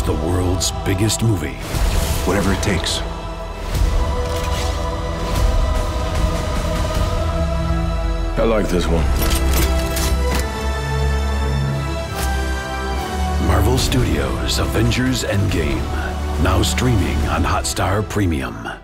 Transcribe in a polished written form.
watch the world's biggest movie. Whatever it takes. I like this one. Marvel Studios' Avengers Endgame. Now streaming on Hotstar Premium.